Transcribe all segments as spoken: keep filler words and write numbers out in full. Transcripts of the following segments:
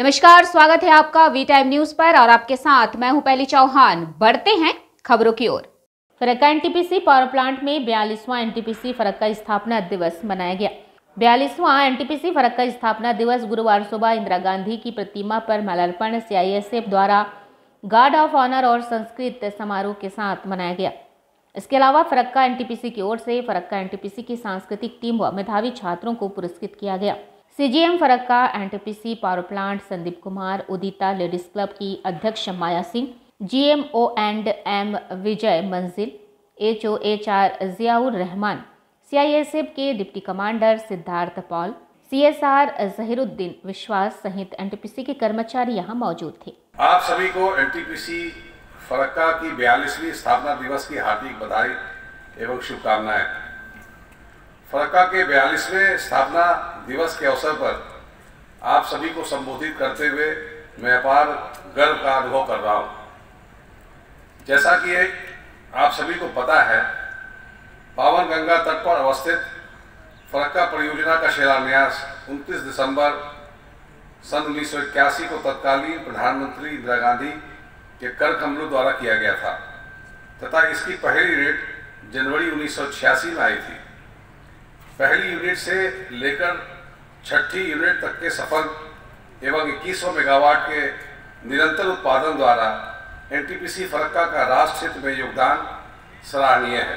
नमस्कार, स्वागत है आपका वी टाइम न्यूज पर और आपके साथ मैं हूं पहली चौहान। बढ़ते हैं खबरों की ओर। फरक्का एनटीपीसी पावर प्लांट में बयालीसवां एनटीपीसी फरक्का स्थापना दिवस मनाया गया। बयालीसवां एनटीपीसी फरक्का स्थापना दिवस गुरुवार सुबह इंदिरा गांधी की प्रतिमा पर माल्यार्पण सीआईएसएफ द्वारा गार्ड ऑफ ऑनर और संस्कृत समारोह के साथ मनाया गया। इसके अलावा फरक्का एनटीपीसी की ओर से फरक्का एनटीपीसी की सांस्कृतिक टीम व मेधावी छात्रों को पुरस्कृत किया गया। CGM Farakka NTPC power plant Sandeep Kumar, Udita ladies club की अध्यक्ष Maya Singh, GMO and M Vijay Manjil, HO HR Ziaur Rahman, CISF के deputy commander Siddharth Paul, CSR Zahiruddin Biswas सहित एनटीपीसी के कर्मचारी यहां मौजूद थे। आप सभी को एनटीपीसी फरक्का की बयालीसवीं स्थापना दिवस की हार्दिक बधाई एवं शुभकामनाएं। फरक्का के बयालीसवें स्थापना दिवस के अवसर पर आप सभी को संबोधित करते हुए मैं अपार गर्व का अनुभव कर रहा हूं। जैसा कि आप सभी को पता है, पावन गंगा तट पर अवस्थित फरक्का परियोजना का शिलान्यास उनतीस दिसंबर सन उन्नीस सौ इक्यासी को तत्कालीन प्रधानमंत्री इंदिरा गांधी के कर कमलों द्वारा किया गया था तथा इसकी पहली रेट जनवरी उन्नीस सौ छियासी में आई थी। पहली यूनिट से लेकर छठी यूनिट तक के सफल एवं इक्कीस सौ मेगावाट के निरंतर उत्पादन द्वारा एनटीपीसी फरक्का का राष्ट्र हित में योगदान सराहनीय है।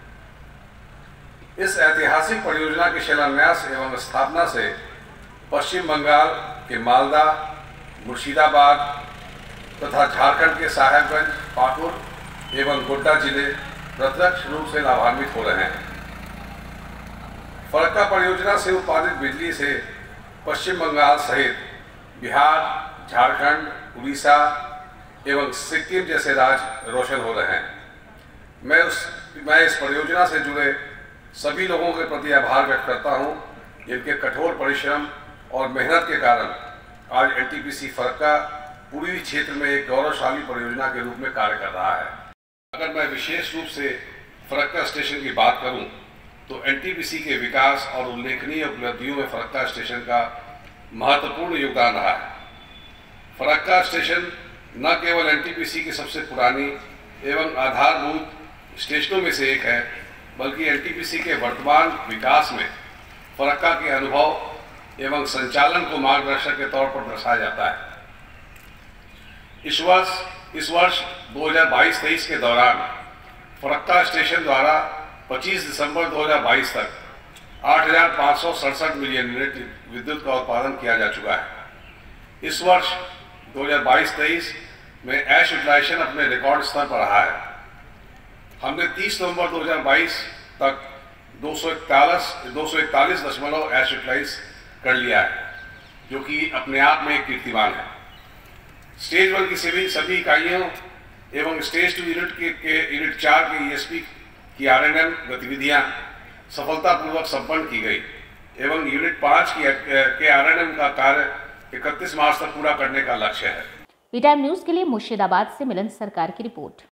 इस ऐतिहासिक परियोजना के शिलान्यास एवं स्थापना से पश्चिम बंगाल के मालदा, मुर्शिदाबाद तथा झारखंड के साहेबगंज, पाकुर एवं गोड्डा जिले प्रत्यक्ष रूप से लाभान्वित हो रहे हैं। फरक्का परियोजना से उत्पादित बिजली से पश्चिम बंगाल सहित बिहार, झारखंड, उड़ीसा एवं सिक्किम जैसे राज्य रोशन हो रहे हैं। मैं उस मैं इस परियोजना से जुड़े सभी लोगों के प्रति आभार व्यक्त करता हूं, जिनके कठोर परिश्रम और मेहनत के कारण आज एनटीपीसी फरक्का पूर्वी क्षेत्र में एक गौरवशाली परियोजना के रूप में कार्य कर रहा है। अगर मैं विशेष रूप से फरक्का स्टेशन की बात करूं तो एनटीपीसी के विकास और उल्लेखनीय उपलब्धियों में फरक्का स्टेशन का महत्वपूर्ण योगदान रहा है। फरक्का स्टेशन न केवल एनटीपीसी की सबसे पुरानी एवं आधारभूत स्टेशनों में से एक है, बल्कि एनटीपीसी के वर्तमान विकास में फरक्का के अनुभव एवं संचालन को मार्गदर्शक के तौर पर दर्शाया जाता है। इस वर्ष इस वर्ष दो हज़ार बाईस तेईस के दौरान फरक्का स्टेशन द्वारा पच्चीस दिसंबर दो हज़ार बाईस तक आठ हज़ार पाँच सौ सड़सठ मिलियन यूनिट विद्युत का उत्पादन किया जा चुका है। इस वर्ष दो हज़ार बाईस तेईस में ऐश यूटिलाइजेशन अपने रिकॉर्ड स्तर पर रहा है। हमने तीस नवंबर दो हज़ार बाईस तक दो सौ इकतालीस दो सौ इकतालीस दशमलव ऐश यूटिलाइज कर लिया है, जो कि अपने आप में एक कीर्तिमान है। स्टेज वन की सभी सभी इकाइयों एवं स्टेज टू यूनिट के, के यूनिट चार के ईएसपी की आरएनएम गतिविधियां सफलतापूर्वक संपन्न की गई एवं यूनिट पाँच की के आरएनएम का कार्य इकतीस मार्च तक पूरा करने का लक्ष्य है। वी टाइम न्यूज के लिए मुर्शिदाबाद से मिलन सरकार की रिपोर्ट।